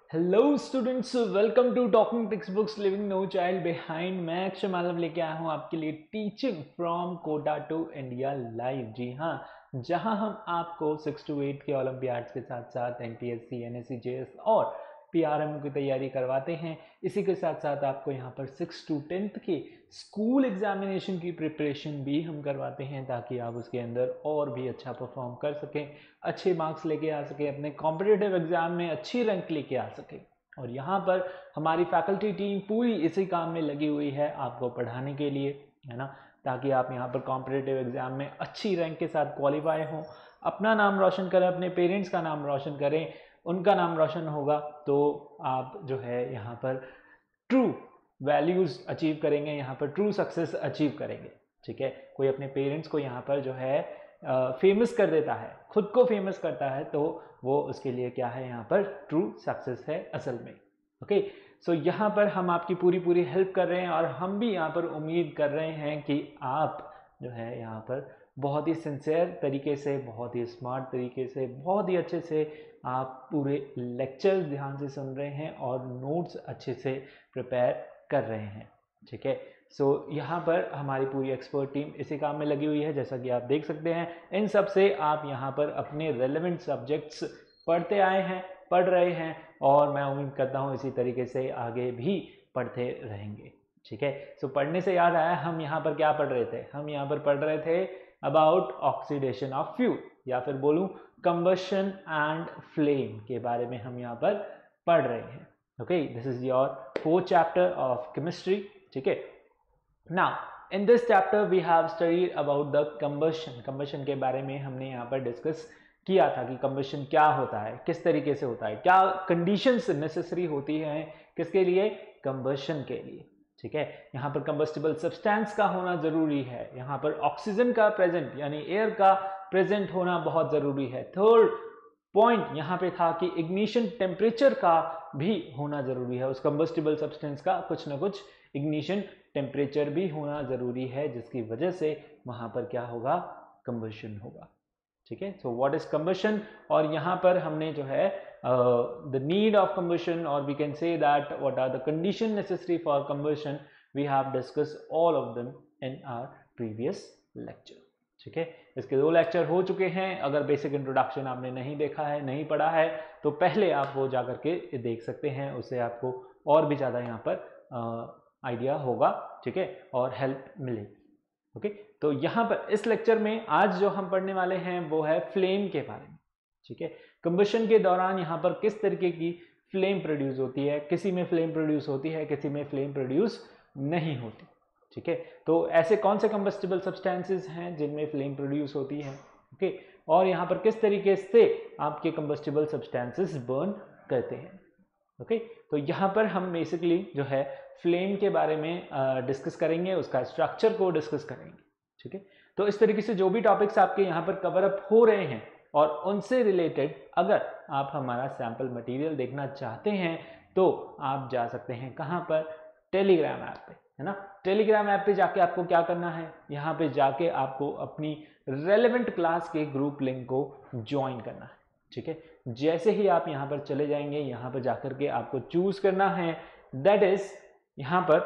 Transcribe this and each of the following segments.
Hello students, welcome to talking textbooks living no child behind. मैं अक्षय मालव लेके आया हूँ आपके लिए teaching from Kota to India live. जी हाँ, जहाँ हम आपको 6 to 8 के ओलंपियाड्स के साथ साथ एनटीएससी, एनएससी, जेएस और पीआरएम की तैयारी करवाते हैं। इसी के साथ साथ आपको यहाँ पर 6 to 10 के स्कूल एग्जामिनेशन की प्रिपरेशन भी हम करवाते हैं, ताकि आप उसके अंदर और भी अच्छा परफॉर्म कर सकें, अच्छे मार्क्स लेके आ सकें, अपने कॉम्पिटिटिव एग्जाम में अच्छी रैंक लेके आ सकें। और यहाँ पर हमारी फैकल्टी टीम पूरी इसी काम में लगी हुई है आपको पढ़ाने के लिए, है ना, ताकि आप यहाँ पर कॉम्पिटिटिव एग्जाम में अच्छी रैंक के साथ क्वालिफाई हों, अपना नाम रोशन करें, अपने पेरेंट्स का नाम रोशन करें। उनका नाम रोशन होगा तो आप जो है यहाँ पर ट्रू वैल्यूज अचीव करेंगे, यहाँ पर ट्रू सक्सेस अचीव करेंगे। ठीक है, कोई अपने पेरेंट्स को यहाँ पर जो है फेमस कर देता है, खुद को फेमस करता है, तो वो उसके लिए क्या है, यहाँ पर ट्रू सक्सेस है असल में। ओके, सो यहाँ पर हम आपकी पूरी हेल्प कर रहे हैं और हम भी यहाँ पर उम्मीद कर रहे हैं कि आप जो है यहाँ पर बहुत ही सिंसियर तरीके से, बहुत ही स्मार्ट तरीके से, बहुत ही अच्छे से आप पूरे लेक्चर्स ध्यान से सुन रहे हैं और नोट्स अच्छे से प्रिपेयर कर रहे हैं। ठीक है, सो यहाँ पर हमारी पूरी एक्सपर्ट टीम इसी काम में लगी हुई है, जैसा कि आप देख सकते हैं। इन सब से आप यहाँ पर अपने रेलेवेंट सब्जेक्ट्स पढ़ते आए हैं, पढ़ रहे हैं, और मैं उम्मीद करता हूँ इसी तरीके से आगे भी पढ़ते रहेंगे। ठीक है, सो पढ़ने से याद आया, हम यहाँ पर क्या पढ़ रहे थे? हम यहाँ पर पढ़ रहे थे अबाउट ऑक्सीडेशन ऑफ फ्यूल, या फिर बोलूँ कंबशन एंड फ्लेम के बारे में हम यहाँ पर पढ़ रहे हैं। Okay, this is your 4th chapter of chemistry. ठीक है, now in this chapter we have studied about the combustion. Combustion के बारे में हमने यहाँ पर डिस्कस किया था कि कंबशन क्या होता है, किस तरीके से होता है, क्या कंडीशंस नेसेसरी होती हैं किसके लिए, कंबशन के लिए। ठीक है, यहाँ पर कंबस्टिबल सब्सटेंस का होना जरूरी है, यहाँ पर ऑक्सीजन का प्रेजेंट यानी एयर का प्रेजेंट होना बहुत जरूरी है। थर्ड पॉइंट यहाँ पे था कि इग्निशन टेम्परेचर का भी होना जरूरी है, उस कंबस्टिबल सब्सटेंस का कुछ ना कुछ इग्निशन टेम्परेचर भी होना जरूरी है, जिसकी वजह से वहां पर क्या होगा, कंबशन होगा। ठीक है, सो व्हाट इज कंबशन, और यहाँ पर हमने जो है द नीड ऑफ कंबशन, और we can say that what are the condition necessary for combustion, we have discuss all of them in our previous lecture. ठीक है, इसके 2 लेक्चर हो चुके हैं। अगर बेसिक इंट्रोडक्शन आपने नहीं देखा है, नहीं पढ़ा है, तो पहले आप वो जा करके देख सकते हैं, उससे आपको और भी ज़्यादा यहाँ पर आइडिया होगा। ठीक है, और हेल्प मिलेगी। ओके, तो यहाँ पर इस लेक्चर में आज जो हम पढ़ने वाले हैं वो है फ्लेम के बारे में। ठीक है, कंबशन के दौरान यहाँ पर किस तरीके की फ्लेम प्रोड्यूस होती है, किसी में फ्लेम प्रोड्यूस होती है, किसी में फ्लेम प्रोड्यूस नहीं होती। ठीक है, तो ऐसे कौन से कंबस्टिबल सब्सटेंसेस हैं जिनमें फ्लेम प्रोड्यूस होती है। ओके, और यहाँ पर किस तरीके से आपके कंबस्टिबल सब्सटेंसेस बर्न करते हैं। ओके, तो यहाँ पर हम बेसिकली जो है फ्लेम के बारे में डिस्कस करेंगे, उसका स्ट्रक्चर को डिस्कस करेंगे। ठीक है, तो इस तरीके से जो भी टॉपिक्स आपके यहाँ पर कवर अप हो रहे हैं और उनसे रिलेटेड अगर आप हमारा सैम्पल मटेरियल देखना चाहते हैं तो आप जा सकते हैं कहाँ पर, टेलीग्राम ऐप पे, है ना। टेलीग्राम ऐप पे जाके आपको क्या करना है, यहाँ पे जाके आपको अपनी रेलेवेंट क्लास के ग्रुप लिंक को ज्वाइन करना है। ठीक है, जैसे ही आप यहाँ पर चले जाएंगे, यहाँ पर जाकर के आपको चूज करना है, दैट इज यहाँ पर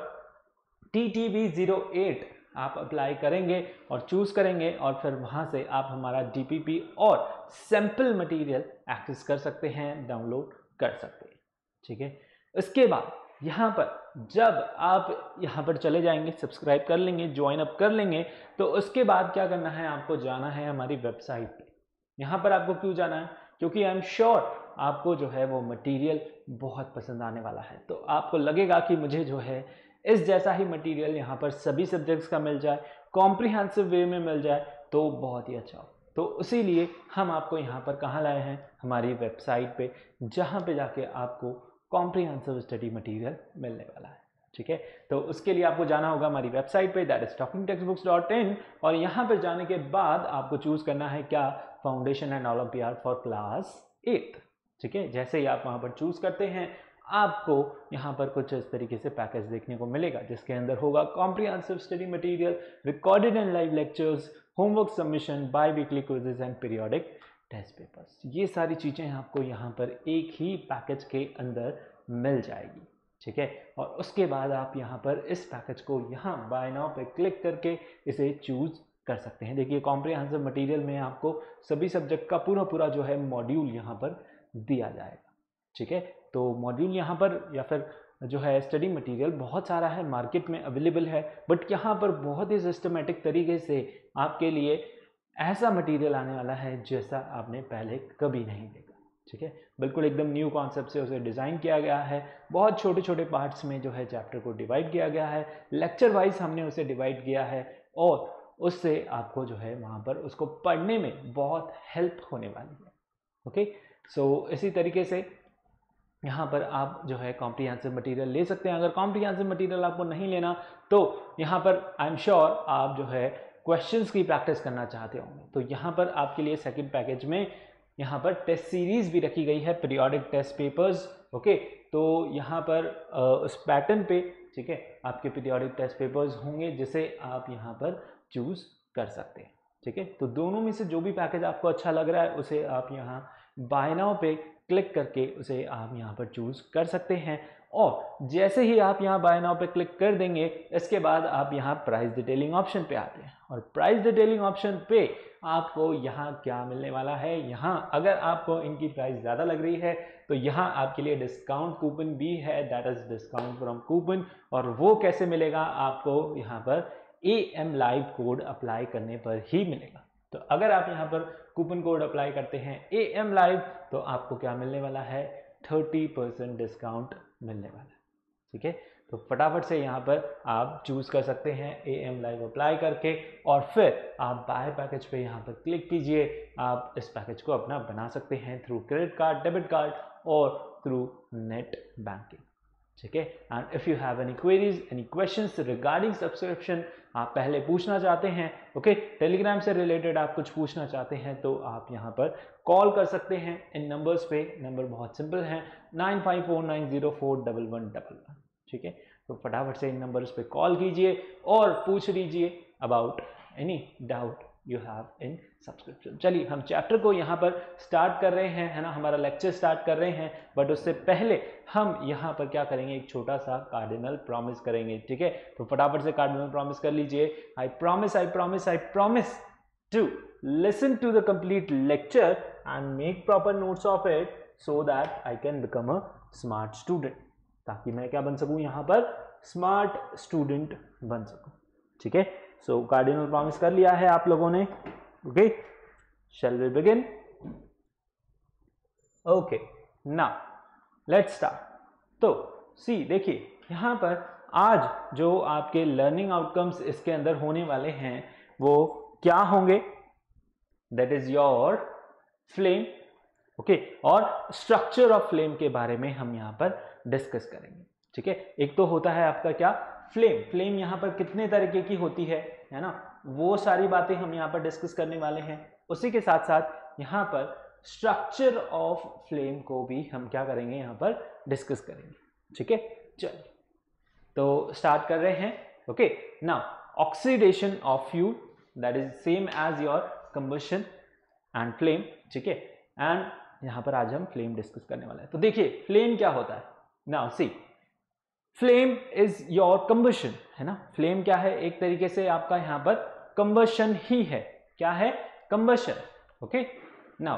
TTB08 आप अप्लाई करेंगे और चूज करेंगे, और फिर वहां से आप हमारा DPP और सैंपल मटेरियल एक्सेस कर सकते हैं, डाउनलोड कर सकते हैं। ठीक है, इसके बाद यहाँ पर जब आप यहाँ पर चले जाएंगे, सब्सक्राइब कर लेंगे, ज्वाइन अप कर लेंगे, तो उसके बाद क्या करना है, आपको जाना है हमारी वेबसाइट पे। यहाँ पर आपको क्यों जाना है, क्योंकि आई एम श्योर आपको जो है वो मटेरियल बहुत पसंद आने वाला है। तो आपको लगेगा कि मुझे जो है इस जैसा ही मटेरियल यहाँ पर सभी सब्जेक्ट्स का मिल जाए, कॉम्प्रिहेंसिव वे में मिल जाए, तो बहुत ही अच्छा हो। तो इसीलिए हम आपको यहाँ पर कहाँ लाए हैं, हमारी वेबसाइट पे, जहाँ पे जाके आपको कॉम्प्रिहेंसिव स्टडी मटेरियल मिलने वाला है। ठीक है, तो उसके लिए आपको जाना होगा हमारी वेबसाइट पे, दैट इज talkingtextbooks.in, और यहाँ पर जाने के बाद आपको चूज करना है क्या, foundation and olympiad for class 8। ठीक है, जैसे ही आप वहाँ पर चूज करते हैं, आपको यहाँ पर कुछ इस तरीके से पैकेज देखने को मिलेगा, जिसके अंदर होगा comprehensive study material, recorded and live lectures, homework submission, biweekly quizzes and periodic test papers, ये सारी चीज़ें आपको यहाँ पर एक ही पैकेज के अंदर मिल जाएगी, ठीक है। और उसके बाद आप यहाँ पर इस पैकेज को यहाँ बाय नाउ पे क्लिक करके इसे चूज कर सकते हैं। देखिए कॉम्प्रिहेंसिव मटेरियल में आपको सभी सब्जेक्ट का पूरा जो है मॉड्यूल यहाँ पर दिया जाएगा, ठीक है। तो मॉड्यूल यहाँ पर या फिर जो है स्टडी मटेरियल बहुत सारा है, मार्केट में अवेलेबल है, बट यहाँ पर बहुत ही सिस्टमेटिक तरीके से आपके लिए ऐसा मटेरियल आने वाला है जैसा आपने पहले कभी नहीं देखा, ठीक है। बिल्कुल एकदम न्यू कॉन्सेप्ट से उसे डिज़ाइन किया गया है। बहुत छोटे छोटे पार्ट्स में जो है चैप्टर को डिवाइड किया गया है, लेक्चर वाइज हमने उसे डिवाइड किया है और उससे आपको जो है वहाँ पर उसको पढ़ने में बहुत हेल्प होने वाली है। ओके, सो इसी तरीके से यहाँ पर आप जो है कॉम्प्रिहेंसिव मटेरियल ले सकते हैं। अगर कॉम्प्रिहेंसिव मटेरियल आपको नहीं लेना तो यहाँ पर आई एम श्योर आप जो है क्वेश्चंस की प्रैक्टिस करना चाहते होंगे, तो यहाँ पर आपके लिए सेकंड पैकेज में यहाँ पर टेस्ट सीरीज भी रखी गई है, पीरियोडिक टेस्ट पेपर्स। ओके, तो यहाँ पर उस पैटर्न पे, ठीक है, आपके पीरियोडिक टेस्ट पेपर्स होंगे जिसे आप यहाँ पर चूज कर सकते हैं, ठीक है। तो दोनों में से जो भी पैकेज आपको अच्छा लग रहा है उसे आप यहाँ बाय नाउ पे क्लिक करके उसे आप यहाँ पर चूज कर सकते हैं। और जैसे ही आप यहाँ बाय नाउ पे क्लिक कर देंगे, इसके बाद आप यहाँ प्राइस डिटेलिंग ऑप्शन पे आते हैं और प्राइस डिटेलिंग ऑप्शन पे आपको यहाँ क्या मिलने वाला है। यहाँ अगर आपको इनकी प्राइस ज़्यादा लग रही है तो यहाँ आपके लिए डिस्काउंट कूपन भी है, that is discount from coupon. और वो कैसे मिलेगा आपको, यहाँ पर AM लाइव कोड अप्लाई करने पर ही मिलेगा। तो अगर आप यहाँ पर कूपन कोड अप्लाई करते हैं AM लाइव तो आपको क्या मिलने वाला है, 30% डिस्काउंट मिलने वाला है, ठीक है। तो फटाफट से यहाँ पर आप चूज कर सकते हैं AM लाइव अप्लाई करके और फिर आप बाय पैकेज पे यहाँ पर क्लिक कीजिए। आप इस पैकेज को अपना बना सकते हैं through credit card, debit card और थ्रू नेट बैंकिंग, ठीक है। And if you have any queries, any questions regarding subscription, आप पहले पूछना चाहते हैं, ओके, टेलीग्राम से रिलेटेड आप कुछ पूछना चाहते हैं तो आप यहाँ पर कॉल कर सकते हैं इन नंबर्स पे। नंबर बहुत सिंपल है, 9549041111, ठीक है। तो फटाफट से इन नंबर्स पे कॉल कीजिए और पूछ लीजिए about any doubt you have in subscription. चलिए हम चैप्टर को यहाँ पर स्टार्ट कर रहे हैं, है ना, हमारा लेक्चर स्टार्ट कर रहे हैं, बट उससे पहले हम यहाँ पर क्या करेंगे, एक छोटा सा कार्डिनल प्रॉमिस करेंगे, ठीक है। तो फटाफट से कार्डिनल प्रॉमिस कर लीजिए। I promise to listen to the complete lecture and make proper notes of it so that I can become a smart student, ताकि मैं क्या बन सकूं, यहाँ पर स्मार्ट स्टूडेंट बन सकूं, ठीक है। सो कार्डिनल प्रॉमिस कर लिया है आप लोगों ने, okay, shall we begin? Okay, now let's start. तो सी देखिए यहाँ पर आज जो आपके लर्निंग आउटकम्स इसके अंदर होने वाले हैं वो क्या होंगे, that is your flame, okay, और स्ट्रक्चर ऑफ फ्लेम के बारे में हम यहाँ पर डिस्कस करेंगे, ठीक है। एक तो होता है आपका क्या, फ्लेम यहाँ पर कितने तरीके की होती है ना, वो सारी बातें हम यहाँ पर डिस्कस करने वाले हैं। उसी के साथ साथ यहाँ पर स्ट्रक्चर ऑफ फ्लेम को भी हम क्या करेंगे, यहाँ पर डिस्कस करेंगे, ठीक है। चलिए तो स्टार्ट कर रहे हैं, okay. Now oxidation of fuel, that is same as your combustion and flame, ठीक है। एंड यहाँ पर आज हम फ्लेम डिस्कस करने वाले हैं। तो देखिए फ्लेम क्या होता है, now see, flame is your combustion, है ना। फ्लेम क्या है, एक तरीके से आपका यहां पर कंबशन ही है, क्या है, कंबशन, ओके। नाउ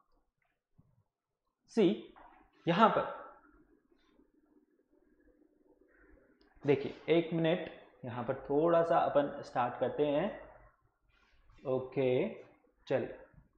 सी यहां पर देखिए, एक मिनट, यहां पर थोड़ा सा अपन स्टार्ट करते हैं, ओके। चलिए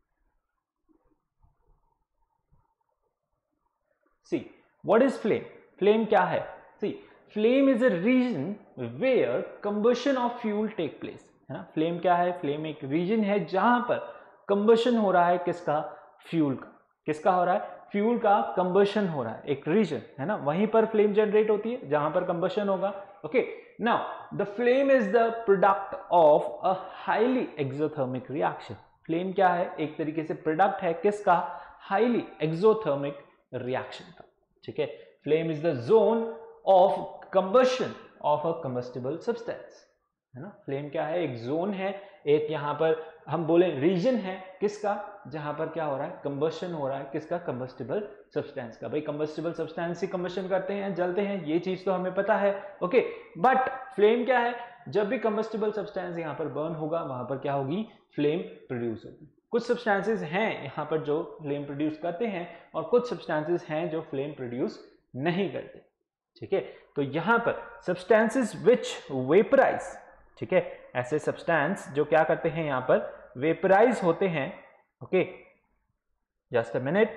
see what is flame, flame क्या है, see flame is a region where combustion of fuel take place, है ना। फ्लेम क्या है, फ्लेम एक रीजन है जहां पर कंबशन हो रहा है, किसका, फ्यूल का, किसका हो रहा है, फ्यूल का कंबशन हो रहा है, एक रीजन, है ना, वहीं पर फ्लेम जनरेट होती है जहां पर कंबशन होगा, okay. Now the flame is the product of a highly exothermic reaction. Flame क्या है, एक तरीके से प्रोडक्ट है किसका, हाईली एक्सोथर्मिक रिएक्शन का, ठीक है। Flame is the zone of combustion of a combustible substance, है ना। फ्लेम क्या है, एक जोन है, एक यहाँ पर हम बोले रीजन है, किसका, जहां पर क्या हो रहा है, कंबशन हो रहा है, किसका, कंबस्टिबल सब्सटेंस का। भाई कंबस्टिबल सब्सटेंस ही कंबशन करते हैं, जलते हैं, ये चीज तो हमें पता है, ओके। बट फ्लेम क्या है, जब भी कंबस्टिबल सब्सटेंस यहाँ पर बर्न होगा वहां पर क्या होगी, फ्लेम प्रोड्यूस होगी। कुछ सब्सटेंसेस हैं यहाँ पर जो फ्लेम प्रोड्यूस करते हैं और कुछ सब्सटेंसेस हैं जो फ्लेम प्रोड्यूस नहीं करते, ठीक है। तो यहां पर सब्सटेंसेस विच वेपराइज, ठीक है, ऐसे सब्सटेंस जो क्या करते हैं यहां पर वेपराइज होते हैं, ओके, जस्ट अ मिनट।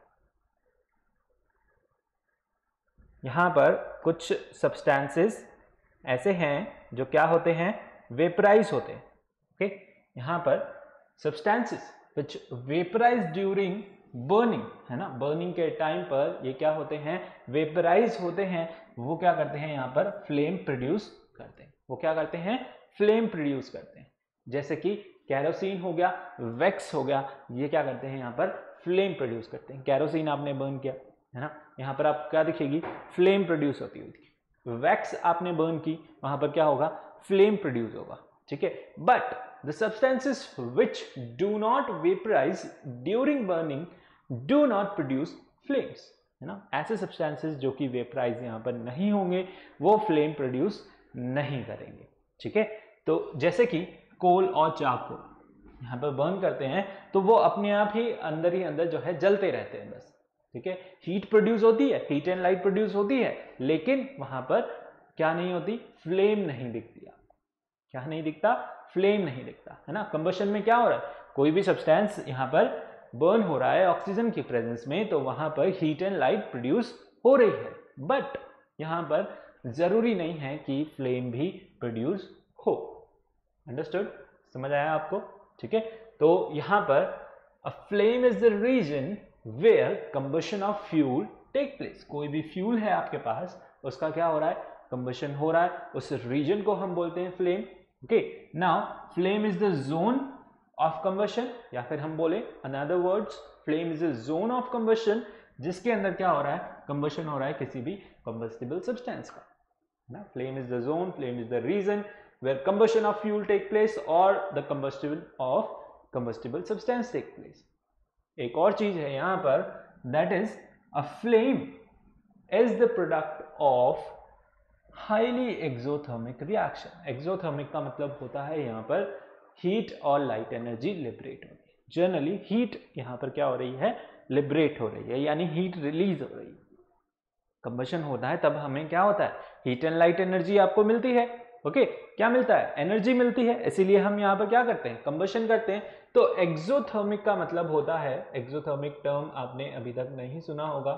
यहां पर कुछ सब्सटेंसेस ऐसे हैं जो क्या होते हैं, वेपराइज होते हैं, ओके। यहां पर substances which vaporise during burning, है ना, बर्निंग के टाइम पर ये क्या होते हैं, वेपराइज होते हैं, वो क्या करते हैं यहाँ पर फ्लेम प्रोड्यूस करते हैं, वो क्या करते हैं, फ्लेम प्रोड्यूस करते हैं। जैसे कि कैरोसिन हो गया, वैक्स हो गया, ये क्या करते हैं यहाँ पर फ्लेम प्रोड्यूस करते हैं। कैरोसिन आपने बर्न किया, है ना, यहाँ पर आप क्या दिखेगी, फ्लेम प्रोड्यूस होती हुई। वैक्स आपने बर्न की, वहां पर क्या होगा, फ्लेम प्रोड्यूस होगा, ठीक है। But the substances which do not vaporize during burning do not produce flames, है ना। ऐसे सब्सटेंसेस जो कि वेपराइज यहां पर नहीं होंगे वो फ्लेम प्रोड्यूस नहीं करेंगे, ठीक है। तो जैसे कि कोल और चारकोल यहां पर बर्न करते हैं तो वो अपने आप ही अंदर जो है जलते रहते हैं बस, ठीक है। हीट प्रोड्यूस होती है, हीट एंड लाइट प्रोड्यूस होती है, लेकिन वहां पर क्या नहीं होती, फ्लेम नहीं दिखती। क्या नहीं दिखता, फ्लेम नहीं दिखता, है ना। कंबशन में क्या हो रहा है, कोई भी सब्सटेंस यहां पर बर्न हो रहा है ऑक्सीजन की प्रेजेंस में, तो वहां पर हीट एंड लाइट प्रोड्यूस हो रही है, बट यहां पर जरूरी नहीं है कि फ्लेम भी प्रोड्यूस हो। अंडरस्टूड, समझ आया आपको, ठीक है। तो यहां पर a flame is the region where combustion of fuel take place. कोई भी फ्यूल है आपके पास, उसका क्या हो रहा है, कंबशन हो रहा है, उस रीजन को हम बोलते हैं flame, okay. Now flame is the zone of combustion, या फिर हम बोले another words, flame is the zone of combustion, जिसके अंदर क्या हो रहा है, कंबशन हो रहा है किसी भी कंबस्टिबल सब्सटेंस का, ना। Flame is the zone, flame is the region where combustion of fuel take place or the combustion of combustible substance take place. एक और चीज है यहां पर, that is a flame is the product of highly exothermic reaction. exothermic का मतलब होता है यहां पर हीट और लाइट एनर्जी लिबरेट हो रही है। जनरली हीट यहां पर क्या हो रही है, लिबरेट हो रही है, यानी हीट रिलीज हो रही है। कंबशन होता है तब हमें क्या होता है, हीट एंड लाइट एनर्जी आपको मिलती है, ओके। क्या मिलता है, एनर्जी मिलती है, इसीलिए हम यहाँ पर क्या करते हैं, कंबशन करते हैं। तो एक्सोथर्मिक का मतलब होता है, एक्सोथर्मिक टर्म आपने अभी तक नहीं सुना होगा,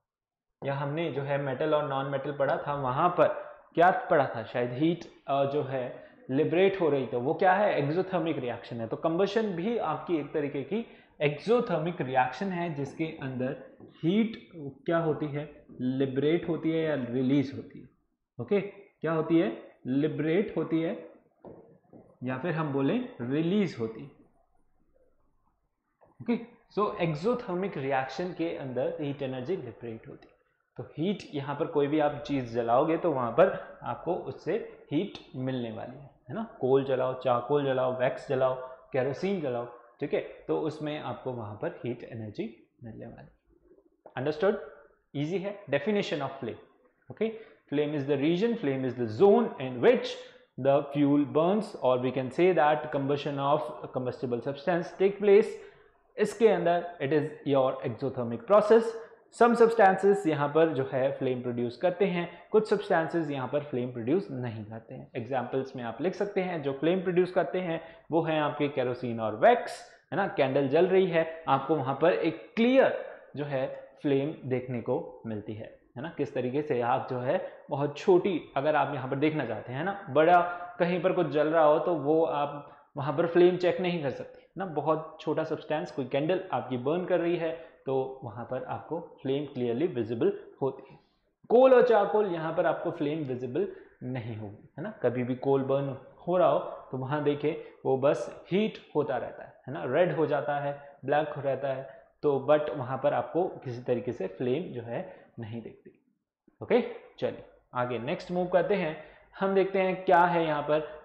या हमने जो है मेटल और नॉन मेटल पढ़ा था, वहां पर क्या पढ़ा था, शायद हीट जो है लिबरेट हो रही, तो वो क्या है, एक्सोथर्मिक रिएक्शन है। तो कंबशन भी आपकी एक तरीके की एक्सोथर्मिक रिएक्शन है, जिसके अंदर हीट क्या होती है, लिबरेट होती है या रिलीज होती है, ओके। क्या होती है, लिबरेट होती है, या फिर हम बोले रिलीज होती है, ओके। सो एक्सोथर्मिक रिएक्शन के अंदर हीट एनर्जी लिबरेट होती है। तो हीट यहां पर कोई भी आप चीज जलाओगे तो वहां पर आपको उससे हीट मिलने वाली है ना। कोल जलाओ, चारकोल जलाओ, वैक्स जलाओ, केरोसिन जलाओ, ठीक है, तो उसमें आपको वहां पर हीट एनर्जी मिलने वाली। अंडरस्टूड, इजी है। Definition of flame, okay. Flame is the region, flame is the zone in which the fuel burns, or we can say that combustion of combustible substance take place. इसके अंदर it is your exothermic process. Some substances यहाँ पर जो है flame produce करते हैं, कुछ substances यहाँ पर फ्लेम प्रोड्यूस नहीं करते हैं। एग्जाम्पल्स में आप लिख सकते हैं, जो फ्लेम प्रोड्यूस करते हैं वो है आपके केरोसिन और वैक्स, है ना। कैंडल जल रही है, आपको वहां पर एक क्लियर जो है फ्लेम देखने को मिलती है ना। किस तरीके से आप जो है बहुत छोटी, अगर आप यहाँ पर देखना चाहते हैं ना, बड़ा कहीं पर कुछ जल रहा हो तो वो आप वहां पर फ्लेम चेक नहीं कर सकते ना। बहुत छोटा सब्सटेंस, कोई कैंडल आपकी बर्न कर रही है तो वहां पर आपको फ्लेम क्लियरली विजिबल होती है। कोल और चारकोल यहाँ पर आपको फ्लेम विजिबल नहीं होगी, है ना। कभी भी कोल बर्न हो रहा हो तो वहां देखे वो बस हीट होता रहता है ना, रेड हो जाता है, ब्लैक हो रहता है, तो बट वहां पर आपको किसी तरीके से फ्लेम जो है नहीं दिखती, ओके। चलिए आगे नेक्स्ट मूव करते हैं, हम देखते हैं क्या है यहाँ पर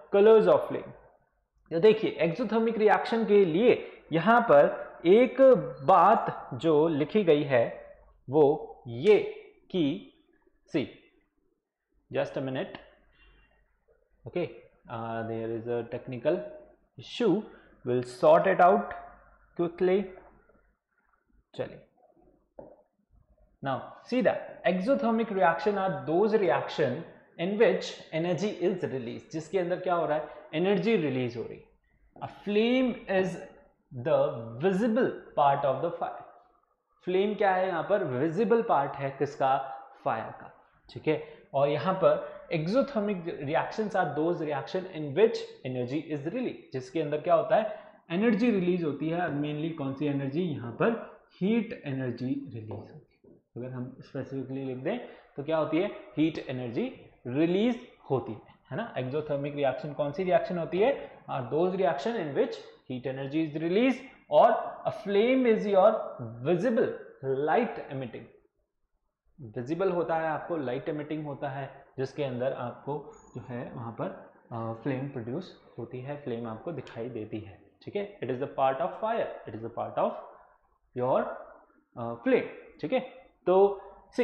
कलर्स ऑफ फ्लेम। तो देखिए एक्सोथर्मिक रिएक्शन के लिए यहां पर एक बात जो लिखी गई है वो ये कि see just a minute, okay, there is a technical issue, will sort it out quickly. चलिए, now see that exothermic reaction are those reaction in which energy is released, जिसके अंदर क्या हो रहा है, एनर्जी रिलीज हो रही है। A flame is the visible part of the fire। Flame क्या है, यहाँ पर विजिबल पार्ट है किसका, फायर का, ठीक है। और यहाँ पर exothermic reactions are those reaction in which energy is release, जिसके अंदर क्या होता है, एनर्जी रिलीज होती है। और मेनली कौन सी एनर्जी, यहाँ पर हीट एनर्जी रिलीज होती है। अगर हम स्पेसिफिकली लिख दें तो क्या होती है, हीट एनर्जी रिलीज होती है ना। एक्सोथर्मिक रिएक्शन कौन सी रिएक्शन होती है, are those reaction in which heat energy is release और a flame is your visible light emitting. Visible होता है आपको, लाइट एमिटिंग होता है, जिसके अंदर आपको जो है वहां पर फ्लेम प्रोड्यूस होती है, फ्लेम आपको दिखाई देती है, ठीक है। It is the part of fire, it is the part of your flame, ठीक है। तो see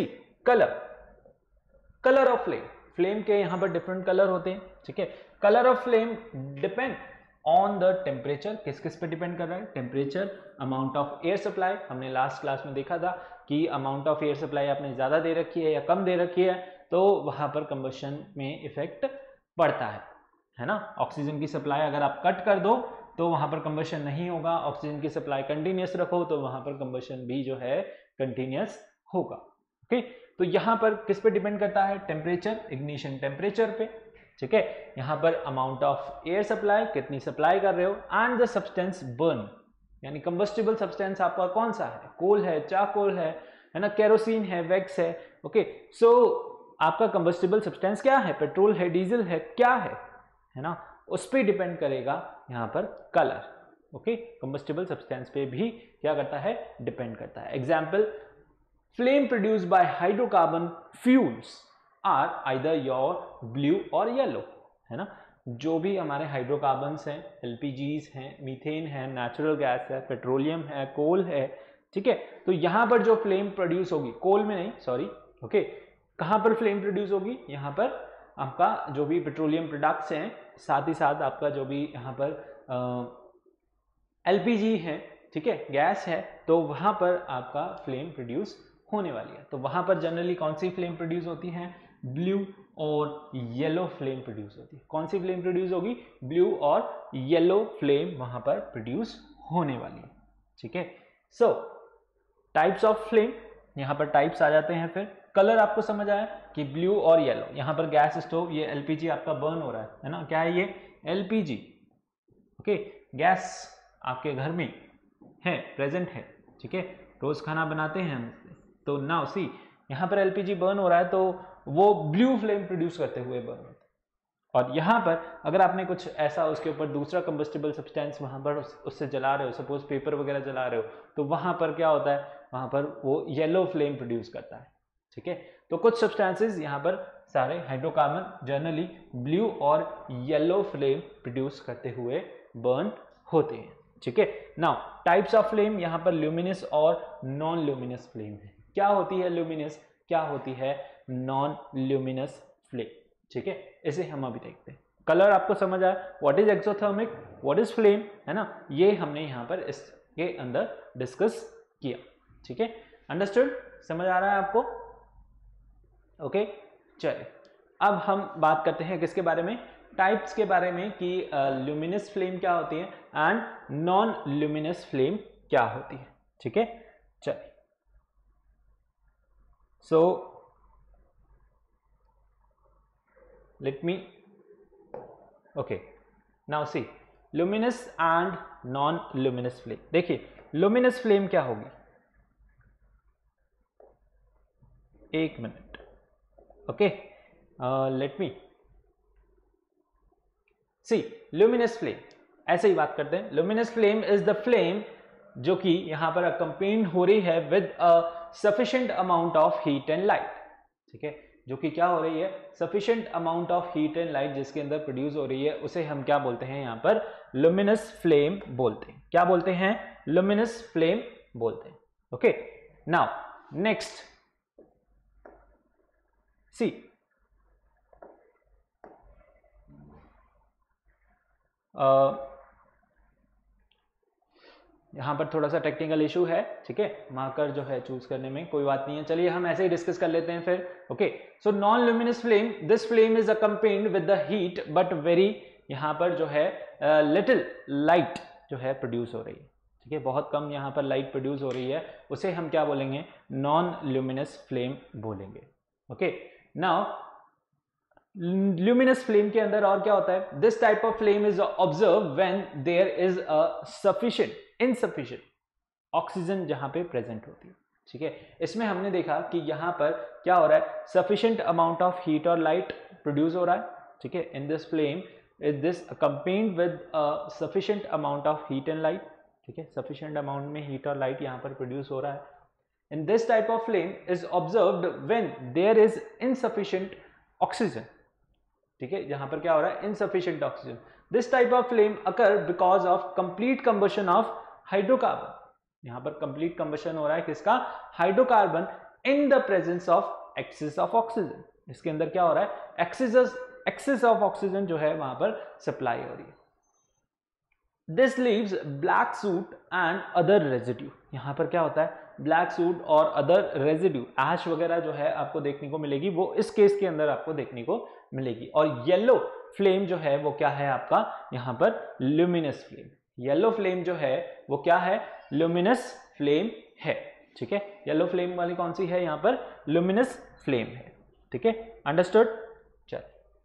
colour of flame, flame के यहां पर डिफरेंट कलर होते हैं, ठीक है। Colour of flame depend on the temperature, किस किस पे डिपेंड कर रहा है, temperature, amount of air supply. हमने लास्ट क्लास में देखा था कि अमाउंट ऑफ एयर सप्लाई आपने ज्यादा दे रखी है या कम दे रखी है, तो वहां पर कंबशन में इफेक्ट पड़ता है ना। ऑक्सीजन की सप्लाई अगर आप कट कर दो तो वहां पर कंबशन नहीं होगा, ऑक्सीजन की सप्लाई कंटिन्यूस रखो तो वहां पर कंबशन भी जो है कंटिन्यूस होगा, ओके। तो यहां पर किस पे डिपेंड करता है, टेम्परेचर, इग्निशन टेम्परेचर पे, ठीक है। यहां पर अमाउंट ऑफ एयर सप्लाई, कितनी सप्लाई कर रहे हो, एंड द सब्सटेंस बर्न, यानी कंबस्टिबल सब्सटेंस आपका कौन सा है, कोल है, चारकोल है ना, केरोसिन है, वैक्स है, ओके। सो आपका कंबस्टिबल सब्सटेंस क्या है, पेट्रोल है, डीजल है, क्या है ना, उस पर डिपेंड करेगा यहाँ पर कलर, ओके। कंबस्टिबल सब्सटेंस पे भी क्या करता है, डिपेंड करता है। Example, flame produced by hydrocarbon fuels are either your blue और येलो, है ना। जो भी हमारे हाइड्रोकार्बन्स हैं, एलपीजीज हैं, मीथेन है, नेचुरल गैस है, पेट्रोलियम है, कोल है, ठीक है। तो यहां पर जो फ्लेम प्रोड्यूस होगी, कोल में नहीं, सॉरी, ओके, कहां पर फ्लेम प्रोड्यूस होगी, यहां पर आपका जो भी पेट्रोलियम प्रोडक्ट्स हैं, साथ ही साथ आपका जो भी यहाँ पर एलपीजी है, ठीक है, गैस है, तो वहां पर आपका फ्लेम प्रोड्यूस होने वाली है। तो वहां पर जनरली कौन सी फ्लेम प्रोड्यूस होती है, ब्लू और येलो फ्लेम प्रोड्यूस होती है। कौन सी फ्लेम प्रोड्यूस होगी, ब्लू और येलो फ्लेम वहां पर प्रोड्यूस होने वाली है, ठीक है। सो टाइप्स ऑफ फ्लेम, यहां पर टाइप्स आ जाते हैं। फिर कलर आपको समझ आया कि ब्लू और येलो, यहां पर गैस स्टोव, ये एलपीजी आपका बर्न हो रहा है ना, क्या है ये, एलपीजी, ओके। गैस आपके घर में है, प्रेजेंट है, ठीक है, रोज खाना बनाते हैं हम, तो नाउ सी यहां पर एलपीजी बर्न हो रहा है, तो वो ब्लू फ्लेम प्रोड्यूस करते हुए बर्न होता है। और यहां पर अगर आपने कुछ ऐसा उसके ऊपर दूसरा कंबस्टिबल सब्सटेंस वहां पर उससे जला रहे हो, सपोज पेपर वगैरह जला रहे हो, तो वहां पर क्या होता है, वहां पर वो येलो फ्लेम प्रोड्यूस करता है, ठीक है। तो कुछ सब्सटेंसेस यहाँ पर सारे हाइड्रोकार्बन जनरली ब्लू और येलो फ्लेम प्रोड्यूस करते हुए बर्न होते हैं, ठीक है। नाउ टाइप्स ऑफ फ्लेम, यहाँ पर ल्यूमिनस और नॉन ल्यूमिनस फ्लेम है। क्या होती है ल्यूमिनस, क्या होती है नॉन ल्यूमिनस फ्लेम, ठीक है। इसे हम अभी देखते हैं। कलर आपको समझ आया, what is exothermic, what is flame, है ना, ये हमने यहाँ पर इसके अंदर डिस्कस किया, ठीक है। अंडरस्टूड, समझ आ रहा है आपको, ओके। चलिए अब हम बात करते हैं किसके बारे में, टाइप्स के बारे में, कि ल्यूमिनस फ्लेम क्या होती है एंड नॉन ल्यूमिनस फ्लेम क्या होती है, ठीक है। चलिए, so let me, okay, now see luminous and non luminous flame. देखिए ल्यूमिनस फ्लेम क्या होगी, एक मिनट, okay, let me see luminous flame. ऐसे ही बात करते हैं, luminous flame is the flame जो कि यहां पर अकम्पेन्ड हो रही है with a sufficient amount of heat and light, ठीक है। जो कि क्या हो रही है, sufficient amount of heat and light जिसके अंदर प्रोड्यूस हो रही है, उसे हम क्या बोलते हैं यहाँ पर, लुमिनस फ्लेम बोलते हैं। क्या बोलते हैं, लुमिनस फ्लेम बोलते हैं। ओके, नाउ नेक्स्ट सी, यहाँ पर थोड़ा सा टेक्निकल इशू है, ठीक है, मार्कर जो है चूज करने में, कोई बात नहीं है, चलिए हम ऐसे ही डिस्कस कर लेते हैं फिर। Okay, so non luminous flame, this flame is accompanied with the heat but very, यहाँ पर जो है लिटिल लाइट जो है प्रोड्यूस हो रही है, ठीक है, बहुत कम यहाँ पर लाइट प्रोड्यूस हो रही है, उसे हम क्या बोलेंगे, नॉन ल्यूमिनस फ्लेम बोलेंगे। ओके, नाउ ल्यूमिनस फ्लेम के अंदर और क्या होता है, this type of flame is observe when there is a sufficient insufficient oxygen जहां पे प्रेजेंट होती है, ठीक है। इसमें हमने देखा कि यहां पर क्या हो रहा है, सफिशिएंट अमाउंट ऑफ हीट और लाइट प्रोड्यूस हो रहा है, ठीक है, in this flame is this accompanied with sufficient amount of heat and light, ठीक है, सफिशिएंट अमाउंट में हीट और लाइट यहां पर प्रोड्यूस हो रहा है। In this type of flame is observed when there is insufficient oxygen, ठीक है, यहां पर क्या हो रहा है, insufficient oxygen. This type of flame occur because of complete combustion of hydrocarbon, यहां पर कंप्लीट कंबशन हो रहा है किसका, hydrocarbon, in the presence of excess of oxygen, इसके अंदर क्या हो रहा है, एक्सेस ऑफ ऑक्सीजन जो है वहां पर सप्लाई हो रही है। This leaves black soot and other residue, यहां पर क्या होता है, ब्लैक सूट और अदर रेजिड्यू, ऐश वगैरह जो है आपको देखने को मिलेगी, वो इस केस के अंदर आपको देखने को मिलेगी। और येलो फ्लेम जो है वो क्या है आपका, यहां पर ल्यूमिनस फ्लेम, येलो फ्लेम जो है वो क्या है, ल्यूमिनस फ्लेम है, ठीक है, येलो फ्लेम वाली कौन सी है, यहां पर ल्यूमिनस फ्लेम है, ठीक है, अंडरस्टूड। चल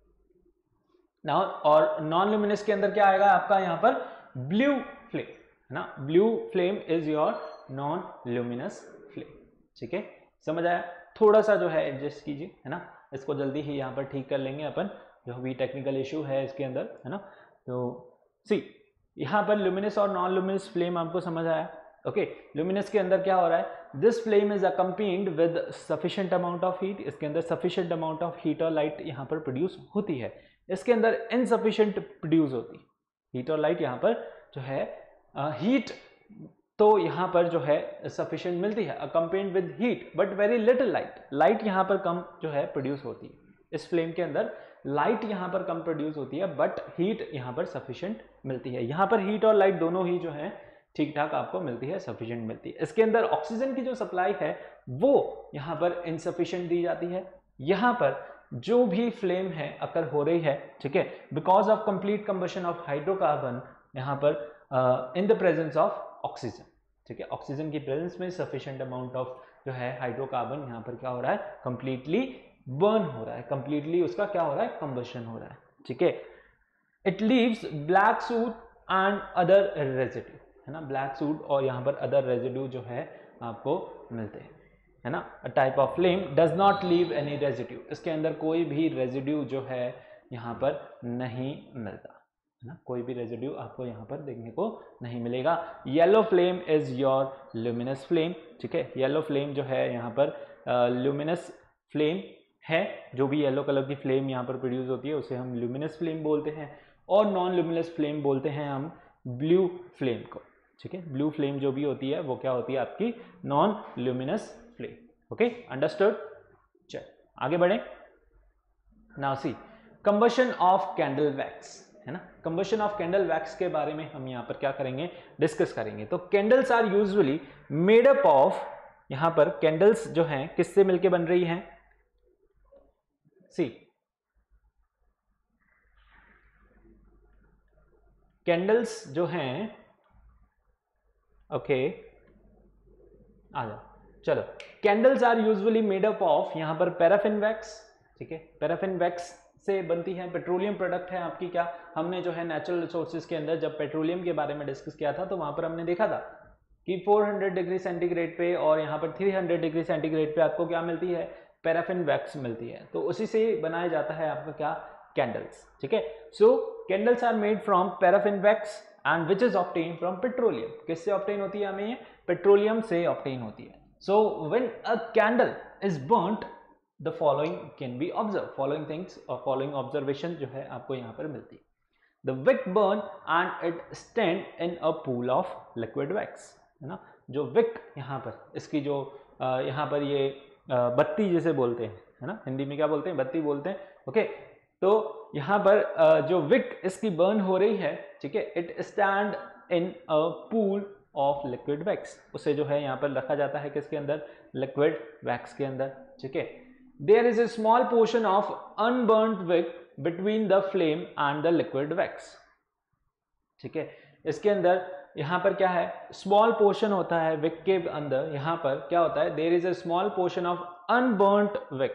नाउ, और नॉन ल्यूमिनस के अंदर क्या आएगा आपका, यहां पर ब्लू फ्लेम है ना, blue flame is your non luminous flame, ठीक है, समझ आया, थोड़ा सा जो है एडजस्ट कीजिए, है ना, इसको जल्दी ही यहाँ पर ठीक कर लेंगे अपन, जो भी टेक्निकल इशू है इसके अंदर, है ना। तो सी, यहाँ पर ल्यूमिनस और नॉन ल्यूमिनस फ्लेम आपको समझ आया। ओके, ल्यूमिनस के अंदर क्या हो रहा है, this flame is accompanied with sufficient amount of heat, इसके अंदर सफिशिएंट अमाउंट ऑफ हीट और लाइट यहाँ पर प्रोड्यूस होती है, इसके अंदर इनसफिशिएंट प्रोड्यूस होती है हीट और लाइट, यहाँ पर जो है हीट तो यहाँ पर जो है सफिशिएंट मिलती है, accompanied with heat but very little light, light यहाँ पर कम जो है प्रोड्यूस होती है, इस फ्लेम के अंदर लाइट यहाँ पर कम प्रोड्यूस होती है बट हीट यहाँ पर सफिशिएंट मिलती है, यहाँ पर हीट और लाइट दोनों ही जो है ठीक ठाक आपको मिलती है, सफिशिएंट मिलती है। इसके अंदर ऑक्सीजन की जो सप्लाई है वो यहाँ पर इनसफिशिएंट दी जाती है। यहाँ पर जो भी फ्लेम है अकर हो रही है, ठीक है, because of complete combustion of hydrocarbon, यहाँ पर in the presence of oxygen, ठीक है, ऑक्सीजन की प्रेजेंस में सफिशिएंट अमाउंट ऑफ जो है हाइड्रोकार्बन यहाँ पर क्या हो रहा है, कंप्लीटली बर्न हो रहा है, कंप्लीटली उसका क्या हो रहा है, कंबशन हो रहा है, ठीक है। It leaves black soot and other residue, है ना, ब्लैक सूट और यहाँ पर अदर रेजिड्यू जो है आपको मिलते हैं, है ना। A type of flame does not leave any residue, इसके अंदर कोई भी रेजिड्यू जो है यहाँ पर नहीं मिलता, है ना, कोई भी रेजिड्यू आपको यहाँ पर देखने को नहीं मिलेगा। Yellow flame is your luminous flame, ठीक है, येलो फ्लेम जो है यहाँ पर ल्यूमिनस फ्लेम है, जो भी येलो कलर की फ्लेम यहाँ पर प्रोड्यूस होती है उसे हम ल्यूमिनस फ्लेम बोलते हैं, और नॉन ल्यूमिनस फ्लेम बोलते हैं हम ब्लू फ्लेम को, ठीक है, ब्लू फ्लेम जो भी होती है वो क्या होती है आपकी, non luminous flame. Okay, understood. चल आगे बढ़े। Now see, combustion of candle wax, है ना, कंबशन ऑफ कैंडल वैक्स के बारे में हम यहाँ पर क्या करेंगे, डिस्कस करेंगे। तो candles are usually made up of, यहाँ पर कैंडल्स जो हैं किससे मिलके बन रही हैं, सी, कैंडल्स जो हैं, ओके आ जाओ, चलो, candles are usually made up of, यहाँ पर पैराफिन वैक्स, ठीक है, पैराफिन वैक्स से बनती है, पेट्रोलियम प्रोडक्ट है आपकी, क्या हमने जो है नेचुरल रिसोर्सेज के अंदर जब पेट्रोलियम के बारे में डिस्कस किया था तो वहां पर हमने देखा था कि 400 डिग्री सेंटीग्रेड पे और यहाँ पर 300 डिग्री सेंटीग्रेड पे आपको क्या मिलती है, पैराफिन वैक्स मिलती है, तो उसी से बनाया जाता है आपका क्या, कैंडल्स, ठीक है। So candles are made from paraffin wax and which is obtain from petroleum, किससे ऑब्टेन होती है हमें, ये पेट्रोलियम से ऑब्टेन होती है। So when a candle is burnt the following can be observe, following things और फॉलोइंग ऑब्जर्वेशन जो है आपको यहाँ पर मिलती है। The wick burn and it stand in a pool of liquid wax, है ना। जो विक यहाँ पर इसकी जो यहाँ पर ये बत्ती जैसे बोलते हैं, है ना, हिंदी में क्या बोलते हैं, बत्ती बोलते हैं, ओके। तो यहाँ पर जो विक इसकी बर्न हो रही है, ठीक है, it stand in a pool of liquid wax, उसे जो है यहाँ पर रखा जाता है किसके अंदर, लिक्विड वैक्स के अंदर, ठीक है। There is a small portion of unburned wick between the flame and the liquid wax, ठीक है। इसके अंदर यहाँ पर क्या है, स्मॉल पोर्शन होता है विक के अंदर, यहाँ पर क्या होता है, there is a small portion of unburned wick,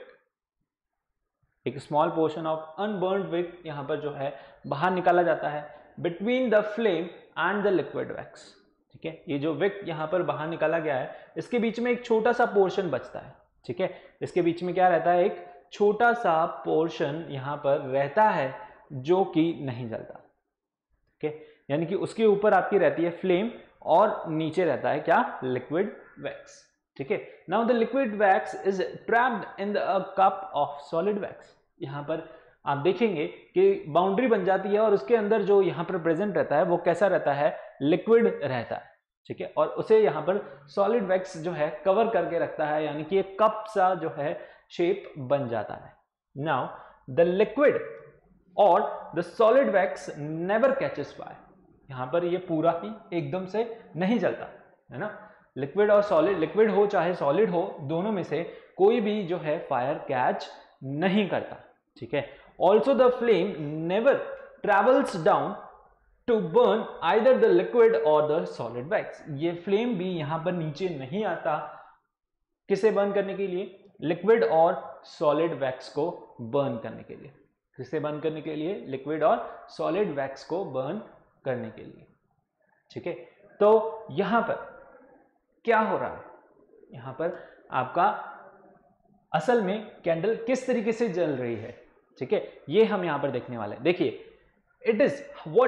एक small portion of unburned wick यहाँ पर जो है बाहर निकाला जाता है between the flame and the liquid wax, ठीक है। ये जो विक यहाँ पर बाहर निकाला गया है, इसके बीच में एक छोटा सा पोर्शन बचता है, ठीक है। इसके बीच में क्या रहता है, एक छोटा सा पोर्शन यहाँ पर रहता है जो कि नहीं जलता, ठीक है। यानी कि उसके ऊपर आपकी रहती है फ्लेम और नीचे रहता है क्या, लिक्विड वैक्स, ठीक है। Now the liquid wax is trapped in the cup of solid wax. यहाँ पर आप देखेंगे कि बाउंड्री बन जाती है और उसके अंदर जो यहाँ पर प्रेजेंट रहता है वो कैसा रहता है, लिक्विड रहता है, ठीक है। और उसे यहाँ पर सॉलिड वैक्स जो है कवर करके रखता है, यानी कि एक कप सा जो है शेप बन जाता है। नाउ द लिक्विड और the solid wax never catches fire, यहाँ पर ये पूरा ही एकदम से नहीं जलता, है ना। लिक्विड और सॉलिड, लिक्विड हो चाहे सॉलिड हो, दोनों में से कोई भी जो है फायर कैच नहीं करता, ठीक है। Also the flame never travels down to burn either the liquid और द सॉलिड वैक्स, ये फ्लेम भी यहाँ पर नीचे नहीं आता किसे बर्न करने के लिए, लिक्विड और सॉलिड वैक्स को बर्न करने के लिए, किसे बर्न करने के लिए, लिक्विड और सॉलिड वैक्स को बर्न करने के लिए, ठीक है। तो यहां पर क्या हो रहा है, यहां पर आपका असल में कैंडल किस तरीके से जल रही है, ठीक है, ये हम यहां पर देखने वाले हैं। देखिए, it is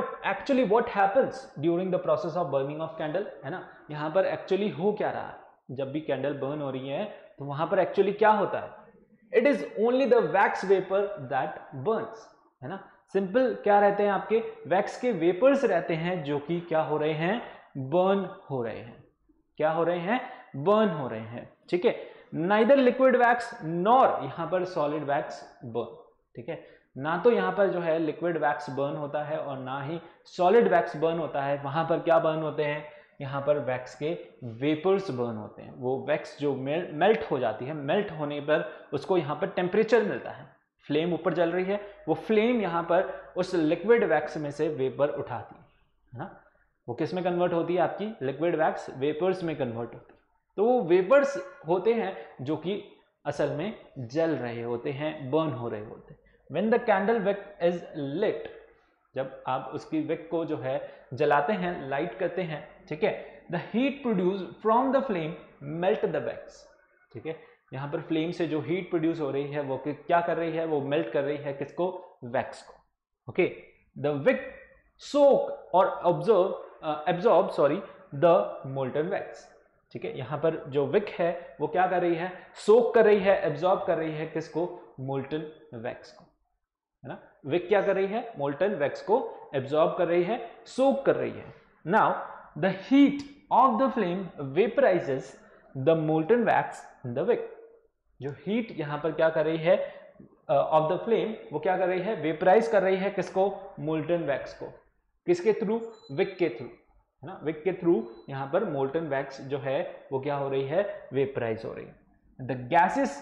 what happens during the process of burning of candle, है ना। यहां पर एक्चुअली हो क्या रहा है, जब भी कैंडल बर्न हो रही है तो वहां पर एक्चुअली क्या होता है, it is only the wax vapour that burns, है ना। सिंपल क्या रहते हैं, आपके वैक्स के वेपर्स रहते हैं जो कि क्या हो रहे हैं, बर्न हो रहे हैं, क्या हो रहे हैं, बर्न हो रहे हैं, ठीक है। नाइदर लिक्विड वैक्स नॉर यहां पर सॉलिड वैक्स बर्न, ठीक है। ना तो यहां पर जो है लिक्विड वैक्स बर्न होता है और ना ही सॉलिड वैक्स बर्न होता है। वहां पर क्या बर्न होते हैं, यहाँ पर वैक्स के वेपर्स बर्न होते हैं। वो वैक्स जो मेल्ट हो जाती है, मेल्ट होने पर उसको यहाँ पर टेम्परेचर मिलता है, फ्लेम ऊपर जल रही है, वो फ्लेम यहाँ पर उस लिक्विड वैक्स में से वेपर उठाती है ना। वो किस में कन्वर्ट होती है, आपकी लिक्विड वैक्स वेपर्स में कन्वर्ट होती है। तो वो वेपर्स होते हैं जो कि असल में जल रहे होते हैं, बर्न हो रहे होते हैं। When the candle wick is lit, जब आप उसकी विक को जो है जलाते हैं, लाइट करते हैं, ठीक है, the heat produce from the flame melt the wax, ठीक है। यहाँ पर फ्लेम से जो हीट प्रोड्यूस हो रही है वो क्या कर रही है, वो मेल्ट कर रही है किसको, वैक्स को, ओके। द विक सोक और एब्जॉर्ब द मोल्टन वैक्स, ठीक है। यहाँ पर जो विक है वो क्या कर रही है, सोक कर रही है, एब्जॉर्ब कर रही है किसको, मोल्टन वैक्स को, है ना। विक क्या कर रही है, मोल्टन वैक्स को एब्जॉर्ब कर रही है, सोक कर रही है। Now the heat of the flame vaporises the molten wax in the wick, जो हीट यहां पर क्या कर रही है ऑफ द फ्लेम, वो क्या कर रही है, वेपराइज कर रही है किसको, मोल्टन वैक्स को, किसके थ्रू, विक के थ्रू, है ना। विक के थ्रू यहां पर मोल्टन वैक्स जो है वो क्या हो रही है, वेपराइज हो रही है। The gases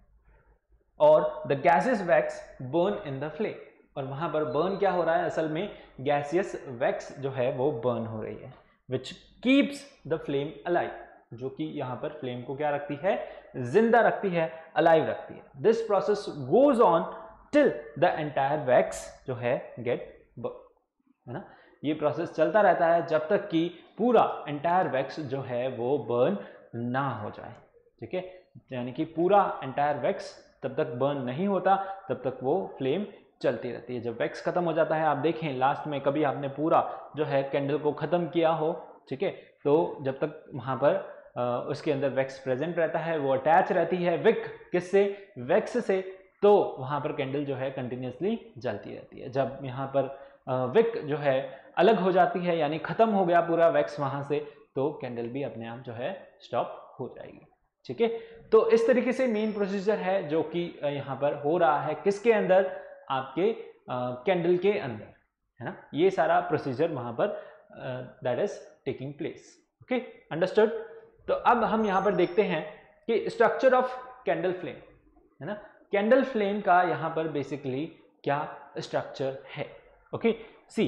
wax burn in the flame, और वहां पर बर्न क्या हो रहा है, असल में गैसियस वैक्स जो है वो बर्न हो रही है, which keeps the flame alive, जो कि यहां पर फ्लेम को क्या रखती है, जिंदा रखती है, अलाइव रखती है। This process goes on till the entire wax जो है गेट बर्न, है ना। ये प्रोसेस चलता रहता है जब तक कि पूरा एंटायर वैक्स जो है वो बर्न ना हो जाए, ठीक है। यानी कि पूरा एंटायर वैक्स तब तक बर्न नहीं होता, तब तक वो फ्लेम चलती रहती है। जब वैक्स खत्म हो जाता है, आप देखें लास्ट में कभी आपने पूरा जो है कैंडल को खत्म किया हो, ठीक है, तो जब तक वहां पर उसके अंदर वैक्स प्रेजेंट रहता है, वो अटैच रहती है विक किससे, वैक्स से, तो वहां पर कैंडल जो है कंटिन्यूसली जलती रहती है। जब यहाँ पर विक जो है अलग हो जाती है, यानी खत्म हो गया पूरा वैक्स वहां से, तो कैंडल भी अपने आप जो है स्टॉप हो जाएगी। ठीक है, तो इस तरीके से मेन प्रोसीजर है जो कि यहाँ पर हो रहा है किसके अंदर, आपके कैंडल के अंदर, है ना। ये सारा प्रोसीजर वहां पर that is taking place. Okay, understood. तो अब हम यहां पर देखते हैं कि स्ट्रक्चर ऑफ कैंडल फ्लेम, है ना। कैंडल फ्लेम का यहां पर बेसिकली क्या स्ट्रक्चर है। Okay, see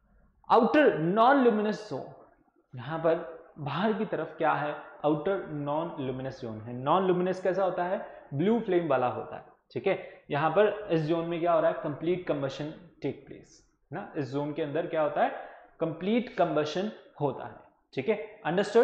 outer non luminous zone, यहां पर बाहर की तरफ क्या है, आउटर नॉन ल्यूमिनस जोन है। नॉन ल्यूमिनस कैसा होता है, ब्लू फ्लेम वाला होता है। ठीक है, यहां पर इस जोन में क्या हो रहा है, कंप्लीट कंबशन टेक प्लेस ना। इस जोन के अंदर क्या होता है, कंप्लीट कंबशन होता है। ठीक है, understood.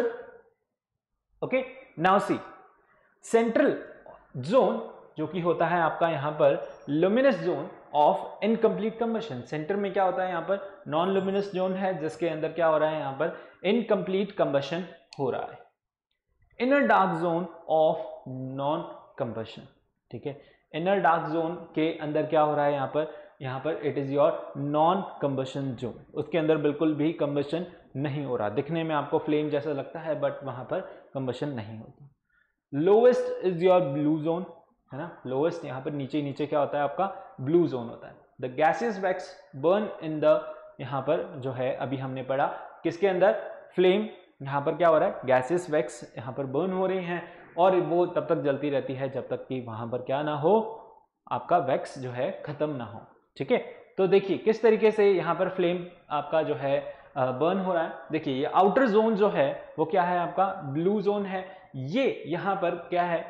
Okay, now see central zone जो कि होता है आपका यहां पर luminous zone of incomplete combustion. Centre में क्या होता है, यहां पर नॉन लुमिनस जोन है जिसके अंदर क्या हो रहा है, यहां पर इनकम्प्लीट कंबशन हो रहा है। Inner dark zone of non combustion. ठीक है, इनर डार्क जोन के अंदर क्या हो रहा है, यहां पर it is your non combustion zone. उसके अंदर बिल्कुल भी कंबशन नहीं हो रहा, दिखने में आपको फ्लेम जैसा लगता है बट वहां पर कंबशन नहीं होता। Lowest is your blue zone, है ना। लोएस्ट यहां पर नीचे क्या होता है, आपका ब्लू जोन होता है। The gaseous wax burn in the, यहां पर जो है अभी हमने पढ़ा किसके अंदर, फ्लेम। यहां पर क्या हो रहा है, गैसियस वैक्स यहां पर बर्न हो रही हैं और वो तब तक जलती रहती है जब तक कि वहां पर क्या ना हो, आपका वैक्स जो है खत्म ना हो। ठीक है, तो देखिए किस तरीके से यहां पर फ्लेम आपका जो है बर्न हो रहा है। देखिए ये आउटर जोन जो है वो क्या है, आपका ब्लू जोन है। ये यहां पर क्या है,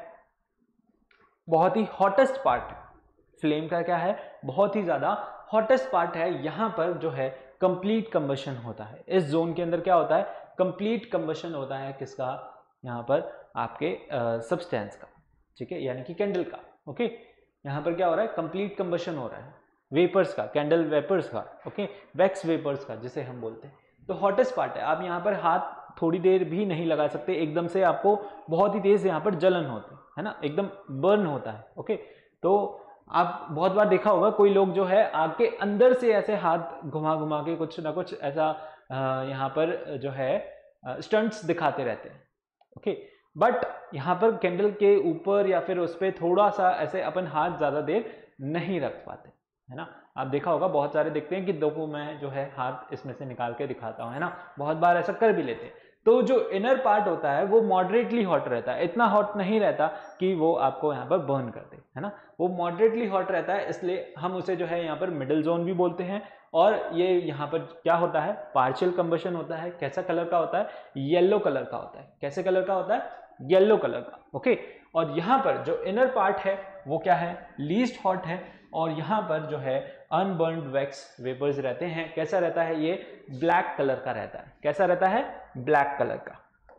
बहुत ही हॉटेस्ट पार्ट है फ्लेम का, क्या है, बहुत ही ज्यादा हॉटेस्ट पार्ट है। यहां पर जो है कंप्लीट कंबशन होता है। इस जोन के अंदर क्या होता है, कंप्लीट कंबशन होता है किसका, यहां पर आपके सब्सटेंस का। ठीक है, यानी कि कैंडल का। ओके, यहां पर क्या हो रहा है, कंप्लीट कंबशन हो रहा है वेपर्स का, कैंडल वेपर्स का। ओके, वैक्स वेपर्स का जिसे हम बोलते हैं। तो हॉटेस्ट पार्ट है। आप यहां पर हाथ थोड़ी देर भी नहीं लगा सकते, एकदम से आपको बहुत ही तेज यहां पर जलन होती है ना, एकदम बर्न होता है। ओके, तो आप बहुत बार देखा होगा कोई लोग जो है आग के अंदर से ऐसे हाथ घुमा घुमा के कुछ ना कुछ ऐसा यहाँ पर जो है स्टंट्स दिखाते रहते हैं। ओके, बट यहाँ पर कैंडल के ऊपर या फिर उस पर थोड़ा सा ऐसे अपन हाथ ज्यादा देर नहीं रख पाते, है ना। आप देखा होगा बहुत सारे देखते हैं कि देखो मैं जो है हाथ इसमें से निकाल के दिखाता हूं, है ना, बहुत बार ऐसा कर भी लेते हैं। तो जो इनर पार्ट होता है वो मॉडरेटली हॉट रहता है, इतना हॉट नहीं रहता कि वो आपको यहाँ पर बर्न कर दे, है ना। वो मॉडरेटली हॉट रहता है, इसलिए हम उसे जो है यहाँ पर मिडिल जोन भी बोलते हैं। और ये यहाँ पर क्या होता है, पार्शियल कंबशन होता है। कैसा कलर का होता है, येलो कलर का होता है। कैसे कलर का होता है, येलो कलर का। ओके, और यहाँ पर जो इनर पार्ट है वो क्या है, लीस्ट हॉट है। और यहाँ पर जो है अनबर्न्ड वैक्स वेपर्स रहते हैं। कैसा रहता है, ये ब्लैक कलर का रहता है। कैसा रहता है, ब्लैक कलर का।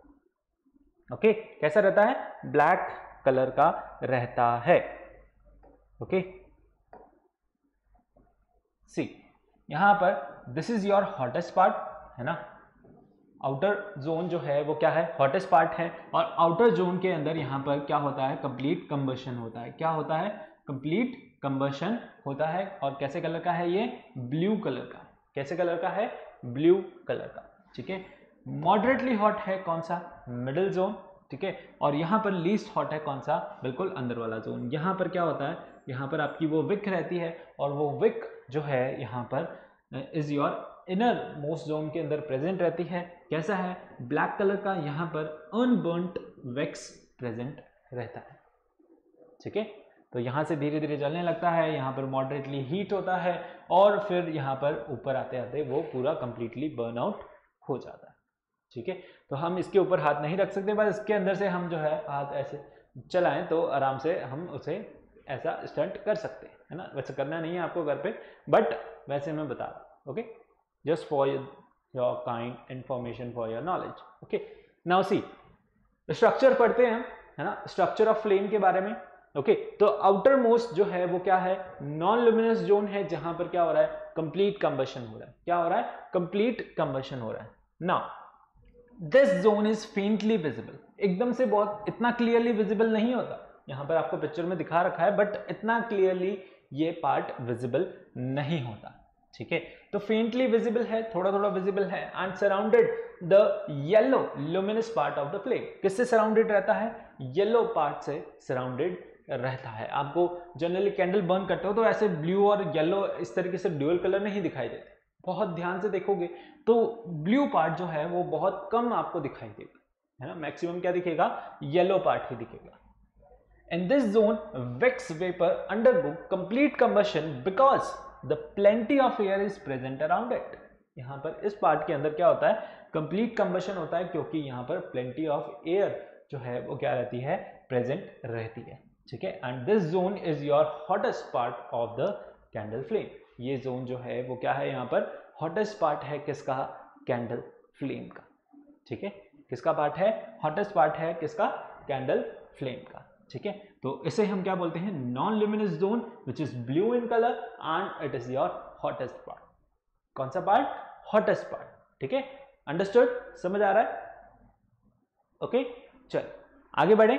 ओके, कैसा रहता है, ब्लैक कलर का रहता है। ओके, सी यहां पर this is your hottest part, है ना। आउटर जोन जो है वो क्या है, हॉटेस्ट पार्ट है। और आउटर जोन के अंदर यहां पर क्या होता है, कंप्लीट कंबशन होता है। क्या होता है, कंप्लीट कंबशन होता है। और कैसे कलर का है, ये ब्लू कलर का। कैसे कलर का है, ब्लू कलर का। ठीक है, मॉडरेटली हॉट है कौन सा, मिडिल जोन। ठीक है, और यहां पर लीस्ट हॉट है कौन सा, बिल्कुल अंदर वाला जोन। यहां पर क्या होता है, यहां पर आपकी वो विक रहती है और वो विक जो है यहां पर is your inner most zone के अंदर प्रेजेंट रहती है। कैसा है, ब्लैक कलर का। यहां पर अनबर्न्ट वैक्स प्रेजेंट रहता है। ठीक है, तो यहां से धीरे धीरे जलने लगता है, यहां पर मॉडरेटली हीट होता है और फिर यहां पर ऊपर आते आते वो पूरा कंप्लीटली बर्न आउट हो जाता है। ठीक है, तो हम इसके ऊपर हाथ नहीं रख सकते, बस इसके अंदर से हम जो है हाथ ऐसे चलाएं तो आराम से हम उसे ऐसा स्टंट कर सकते हैं, है ना। वैसे करना नहीं है आपको घर पे, बट वैसे मैं बता रहा हूं। Okay, just for your kind information for your knowledge. Okay, now see structure पढ़ते हैं, है ना, स्ट्रक्चर ऑफ फ्लेम के बारे में। ओके, तो आउटर मोस्ट जो है वो क्या है, नॉन लुमिनस जोन है, जहां पर क्या हो रहा है, कंप्लीट कंबशन हो रहा है। क्या हो रहा है, कंप्लीट कंबशन हो रहा है। Now this zone is faintly visible. एकदम से बहुत इतना क्लियरली विजिबल नहीं होता। यहाँ पर आपको पिक्चर में दिखा रखा है बट इतना क्लियरली ये पार्ट विजिबल नहीं होता, ठीक है। तो फेंटली विजिबल है, थोड़ा थोड़ा विजिबल है। And surrounded the yellow luminous part of the flame, किससे सराउंडेड रहता है? येलो पार्ट से सराउंडेड रहता है। आपको जनरली कैंडल बर्न करते हो तो ऐसे ब्लू और येलो इस तरीके से ड्यूअल कलर नहीं दिखाई देते, बहुत ध्यान से देखोगे तो ब्लू पार्ट जो है वो बहुत कम आपको दिखाई देगा, है ना। मैक्सिमम क्या दिखेगा? येलो पार्ट ही दिखेगा। In this zone, wax vapor undergo complete combustion because the plenty of air is present around it. यहाँ पर इस पार्ट के अंदर क्या होता है? कंप्लीट कंबशन होता है, क्योंकि यहाँ पर प्लेंटी ऑफ एयर जो है वो क्या रहती है? प्रेजेंट रहती है, ठीक है। And this zone is your hottest part of the candle flame. ये जोन जो है वो क्या है? यहाँ पर हॉटेस्ट पार्ट है किसका? कैंडल फ्लेम का, ठीक है। किसका पार्ट है? हॉटेस्ट पार्ट है किसका? कैंडल फ्लेम का, ठीक है। तो इसे हम क्या बोलते हैं? Non luminous zone which is blue in colour and it is your hottest part. कौन सा पार्ट? हॉटेस्ट पार्ट, ठीक है। अंडरस्टूड? समझ आ रहा है? ओके, चल आगे बढ़े।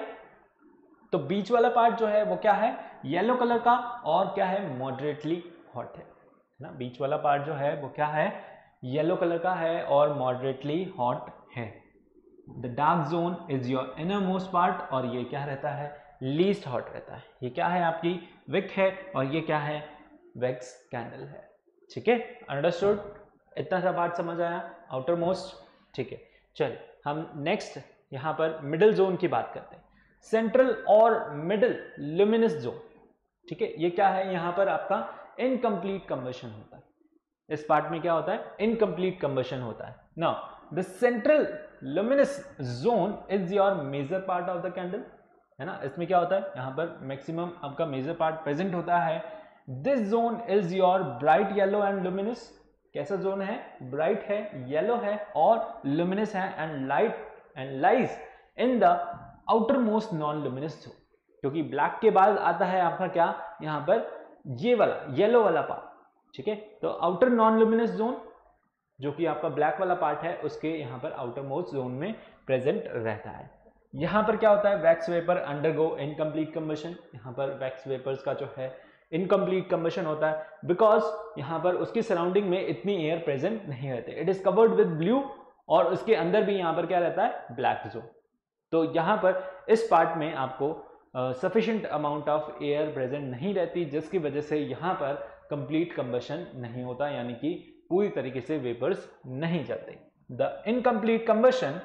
तो बीच वाला पार्ट जो है वो क्या है? येलो कलर का और क्या है? मॉडरेटली हॉट है ना। बीच वाला पार्ट जो है वो क्या है? येलो कलर का है और मॉडरेटली हॉट है। The dark zone is your inner most part, और ये क्या रहता है? लीस्ट हॉट रहता है। ये क्या है? आपकी विक है, और ये क्या है? वैक्स कैंडल है, ठीक है। अंडरस्टूड? इतना सा पार्ट समझ आया? आउटर मोस्ट, ठीक है। चल हम नेक्स्ट यहाँ पर मिडिल जोन की बात करते हैं। सेंट्रल और मिडिल लुमिनस जोन, ठीक है। ये क्या है? यहाँ पर आपका इनकम्प्लीट कंबशन होता है। इस पार्ट में क्या होता है? इनकम्प्लीट कंबशन होता है। Now the central luminous zone is your major part of the candle, है ना। इसमें क्या होता है? यहाँ पर मैक्सिमम आपका मेजर पार्ट प्रेजेंट होता है। This zone is your bright yellow and luminous. कैसा जोन है? ब्राइट है, येलो है और लुमिनस है, and light and lies in the outer most non luminous zone. क्योंकि ब्लैक के बाद आता है आपका क्या? यहाँ पर ये वाला येलो वाला पार्ट, ठीक है। तो आउटर नॉन लुमिनस जोन जो कि आपका ब्लैक वाला पार्ट है उसके यहाँ पर आउटर मोस्ट जोन में प्रेजेंट रहता है। यहाँ पर क्या होता है? Wax vapour undergo incomplete combustion. यहाँ पर वैक्स वेपर्स का जो है इनकम्प्लीट कंबशन होता है, बिकॉज यहाँ पर उसकी सराउंडिंग में इतनी एयर प्रेजेंट नहीं रहती। It is covered with blue, और उसके अंदर भी यहाँ पर क्या रहता है? Black zone. तो यहाँ पर इस पार्ट में आपको sufficient amount of air present नहीं रहती, जिसकी वजह से यहाँ पर कंप्लीट कंबशन नहीं होता, यानी कि पूरी तरीके से वेपर्स नहीं चलते। द इनकम्प्लीट कंबशन,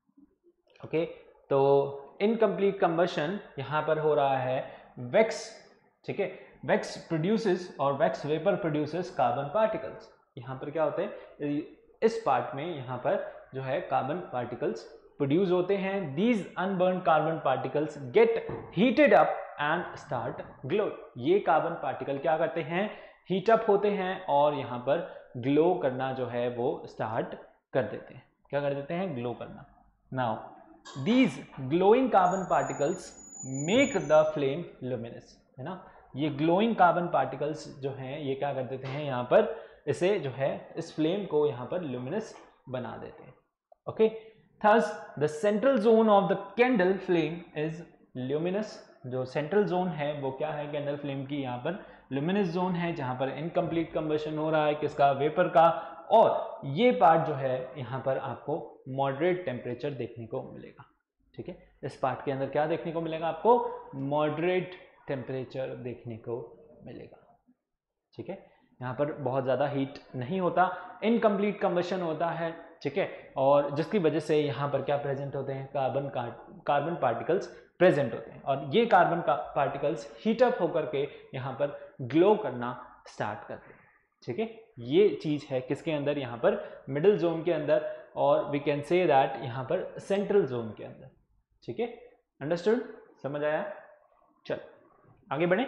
ओके, तो इनकम्प्लीट कंबशन यहाँ पर हो रहा है वैक्स, ठीक है। वैक्स प्रोड्यूसेस और wax vapour produces carbon particles. यहाँ पर क्या होते हैं? इस पार्ट में यहाँ पर जो है कार्बन पार्टिकल्स प्रोड्यूस होते हैं। These unburnt carbon particles get heated up and start glow. ये कार्बन पार्टिकल क्या करते हैं? हीट अप होते हैं और यहाँ पर ग्लो करना जो है वो स्टार्ट कर देते हैं। क्या कर देते हैं? ग्लो करना। Now these glowing carbon particles make the flame luminous, है ना। ये ग्लोइंग कार्बन पार्टिकल्स जो हैं ये क्या कर देते हैं? यहाँ पर इसे जो है इस फ्लेम को यहाँ पर लुमिनस बना देते हैं, okay. Thus the central zone of the candle flame is luminous. जो सेंट्रल जोन है वो क्या है? कैंडल फ्लेम की यहाँ पर लुमिनस जोन है, जहाँ पर इनकम्प्लीट कंबशन हो रहा है किसका? वेपर का। और ये पार्ट जो है यहाँ पर आपको मॉडरेट टेम्परेचर देखने को मिलेगा, ठीक है। इस पार्ट के अंदर क्या देखने को मिलेगा? आपको मॉडरेट टेम्परेचर देखने को मिलेगा, ठीक है। यहाँ पर बहुत ज़्यादा हीट नहीं होता, इनकम्प्लीट कंबशन होता है, ठीक है। और जिसकी वजह से यहाँ पर क्या प्रेजेंट होते हैं? कार्बन पार्टिकल्स प्रेजेंट होते हैं, और ये कार्बन पार्टिकल्स हीटअप होकर के यहाँ पर ग्लो करना स्टार्ट करते हैं, ठीक है। ये चीज़ है किसके अंदर? यहाँ पर मिडिल जोन के अंदर, और वी कैन से दैट यहाँ पर सेंट्रल जोन के अंदर, ठीक है। अंडरस्टूड? समझ आया? चल आगे बढ़े।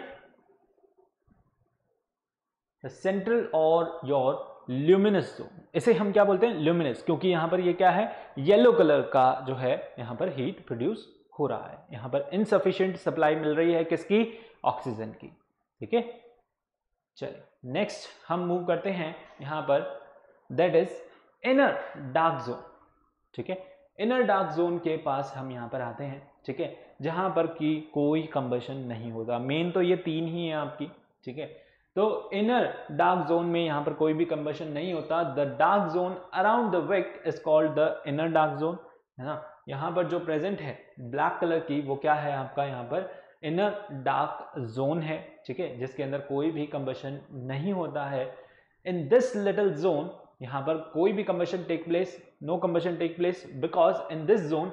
सेंट्रल और योर ल्यूमिनस जोन, इसे हम क्या बोलते हैं? ल्यूमिनस, क्योंकि यहाँ पर ये क्या है? येलो कलर का जो है यहाँ पर हीट प्रोड्यूस हो रहा है। यहाँ पर इनसफिशिएंट सप्लाई मिल रही है किसकी? ऑक्सीजन की, ठीक है। चलिए नेक्स्ट हम मूव करते हैं यहाँ पर, that is inner dark zone, ठीक है। इनर डार्क जोन के पास हम यहाँ पर आते हैं, ठीक है, जहाँ पर कि कोई कंबशन नहीं होता। मेन तो ये 3 ही है आपकी, ठीक है। तो इनर डार्क जोन में यहाँ पर कोई भी कंबशन नहीं होता। The dark zone around the wick is called the inner dark zone, है ना। यहाँ पर जो प्रेजेंट है ब्लैक कलर की, वो क्या है आपका यहाँ पर इनर डार्क जोन है, ठीक है, जिसके अंदर कोई भी कंबशन नहीं होता है। इन दिस लिटिल जोन, यहाँ पर कोई भी combustion take place, no combustion take place, because in this zone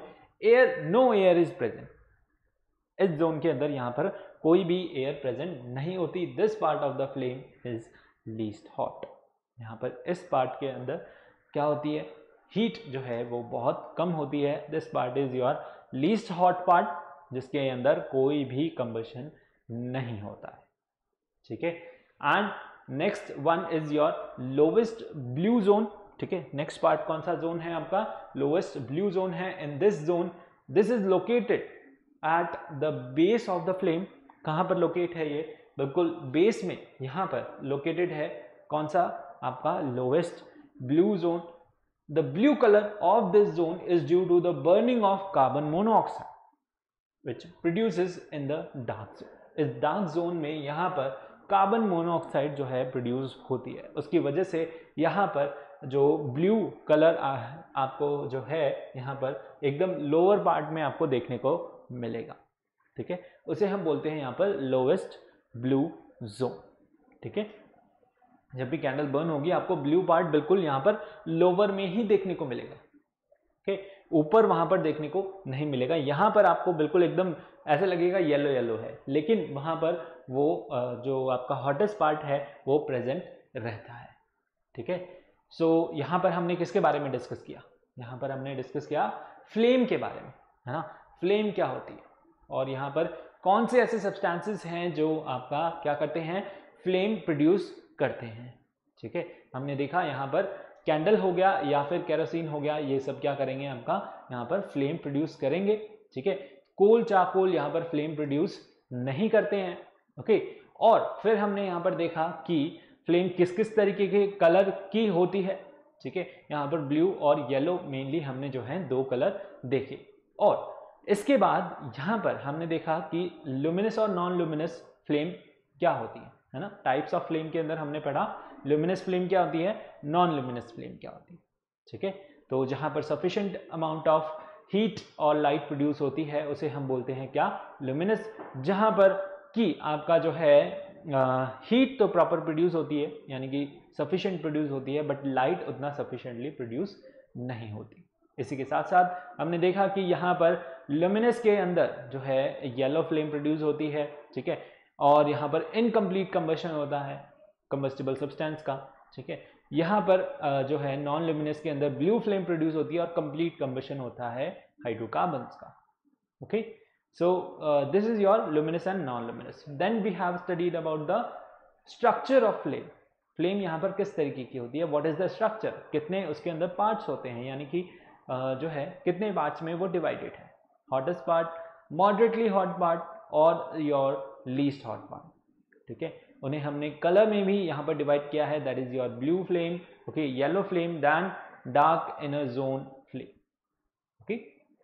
no air is present. इस जोन के अंदर यहाँ पर कोई भी एयर प्रेजेंट नहीं होती। This part of the flame is least hot. यहाँ पर इस पार्ट के अंदर क्या होती है, हीट जो है वो बहुत कम होती है। This part is your least hot part, जिसके अंदर कोई भी कंबशन नहीं होता है, ठीक है। And next one is your lowest blue zone, ठीक है। नेक्स्ट पार्ट कौन सा जोन है आपका, लोवेस्ट ब्लू जोन है। In this zone, this is located at the base of the flame. कहां पर लोकेट है ये, बिल्कुल बेस में यहां पर लोकेटेड है। कौन सा आपका lowest blue zone. The blue colour of this zone is due to the burning of carbon monoxide which produces in the dark zone. इस डार्क जोन में यहाँ पर कार्बन मोनोऑक्साइड जो है प्रोड्यूस होती है, उसकी वजह से यहाँ पर जो ब्लू कलर आपको जो है यहाँ पर एकदम लोअर पार्ट में आपको देखने को मिलेगा, ठीक है। उसे हम बोलते हैं यहाँ पर लोवेस्ट ब्लू जोन, ठीक है। जब भी कैंडल बर्न होगी आपको ब्लू पार्ट बिल्कुल यहाँ पर लोअर में ही देखने को मिलेगा, ठीक है, ऊपर वहां पर देखने को नहीं मिलेगा। यहां पर आपको बिल्कुल एकदम ऐसे लगेगा येलो येलो है, लेकिन वहां पर वो जो आपका हॉटेस्ट पार्ट है वो प्रेजेंट रहता है, ठीक है। सो यहां पर हमने किसके बारे में डिस्कस किया, यहां पर हमने डिस्कस किया फ्लेम के बारे में, है ना। फ्लेम क्या होती है और यहाँ पर कौन से ऐसे सब्सटेंसेस हैं जो आपका क्या करते हैं, फ्लेम प्रोड्यूस करते हैं, ठीक है। हमने देखा यहाँ पर कैंडल हो गया या फिर केरोसिन हो गया, ये सब क्या करेंगे आपका यहाँ पर फ्लेम प्रोड्यूस करेंगे, ठीक है। कोल चारकोल यहाँ पर फ्लेम प्रोड्यूस नहीं करते हैं, ओके। और फिर हमने यहाँ पर देखा कि फ्लेम किस किस तरीके के कलर की होती है, ठीक है। यहाँ पर ब्लू और येलो मेनली हमने जो है 2 कलर देखे। और इसके बाद यहाँ पर हमने देखा कि लुमिनस और नॉन लुमिनस फ्लेम क्या होती है ना। टाइप्स ऑफ फ्लेम के अंदर हमने पढ़ा लुमिनस फ्लेम क्या होती है, नॉन लुमिनस फ्लेम क्या होती है, ठीक है। तो जहाँ पर सफिशिएंट अमाउंट ऑफ हीट और लाइट प्रोड्यूस होती है उसे हम बोलते हैं क्या, लुमिनस। जहाँ पर कि आपका जो है हीट तो प्रॉपर प्रोड्यूस होती है, यानी कि सफिशिएंट प्रोड्यूस होती है, बट लाइट उतना सफिशिएंटली प्रोड्यूस नहीं होती। इसी के साथ साथ हमने देखा कि यहाँ पर लुमिनस के अंदर जो है येलो फ्लेम प्रोड्यूस होती है, ठीक है। और यहाँ पर इनकम्प्लीट कंबशन होता है कंबस्टिबल सब्सटेंस का, ठीक है। यहाँ पर जो है नॉन लुमिनस के अंदर ब्लू फ्लेम प्रोड्यूस होती है और कंप्लीट कंबशन होता है हाइड्रोकार्बन्स का, okay. So this is your luminous and non luminous. Then we have studied about the structure of flame. Flame यहाँ पर किस तरीके की होती है, व्हाट इज द स्ट्रक्चर, कितने उसके अंदर पार्ट्स होते हैं, यानी कि जो है कितने पार्ट्स में वो डिवाइडेड है, hottest part, moderately hot part और योर लीस्ट हॉट पार्ट, ठीक है। उन्हें हमने कलर में भी यहाँ पर डिवाइड किया है, that is your blue flame, okay, yellow flame, then dark inner zone flame, okay.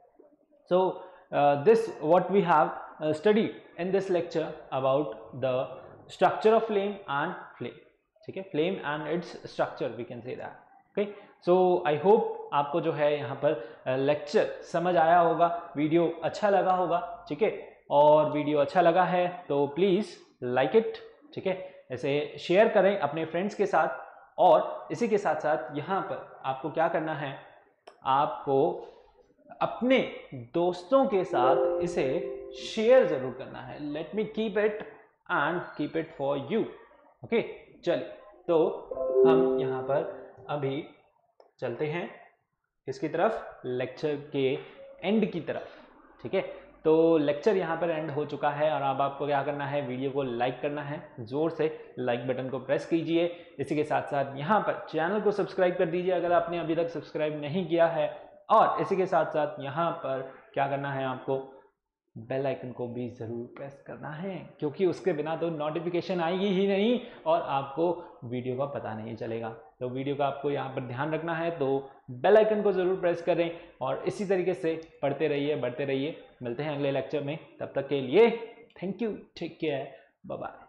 So this what we have studied in this lecture about the structure of flame and flame, ठीक है, flame and its structure we can say that, okay। so I hope आपको जो है यहाँ पर lecture समझ आया होगा, वीडियो अच्छा लगा होगा, ठीक है। और वीडियो अच्छा लगा है तो प्लीज़ लाइक इट, ठीक है, ऐसे शेयर करें अपने फ्रेंड्स के साथ। और इसी के साथ साथ यहाँ पर आपको क्या करना है, आपको अपने दोस्तों के साथ इसे शेयर जरूर करना है। Let me keep it and keep it for you, okay. चलिए तो हम यहाँ पर अभी चलते हैं किसकी तरफ, लेक्चर के एंड की तरफ, ठीक है। तो लेक्चर यहाँ पर एंड हो चुका है और अब आपको क्या करना है, वीडियो को लाइक करना है, जोर से लाइक बटन को प्रेस कीजिए। इसी के साथ साथ यहाँ पर चैनल को सब्सक्राइब कर दीजिए अगर आपने अभी तक सब्सक्राइब नहीं किया है। और इसी के साथ साथ यहाँ पर क्या करना है, आपको बेल आइकन को भी ज़रूर प्रेस करना है, क्योंकि उसके बिना तो नोटिफिकेशन आएगी ही नहीं और आपको वीडियो का पता नहीं चलेगा, तो वीडियो का आपको यहाँ पर ध्यान रखना है, तो बेल आइकन को ज़रूर प्रेस करें और इसी तरीके से पढ़ते रहिए, बढ़ते रहिए। मिलते हैं अगले लेक्चर में, तब तक के लिए thank you, take care, bye bye.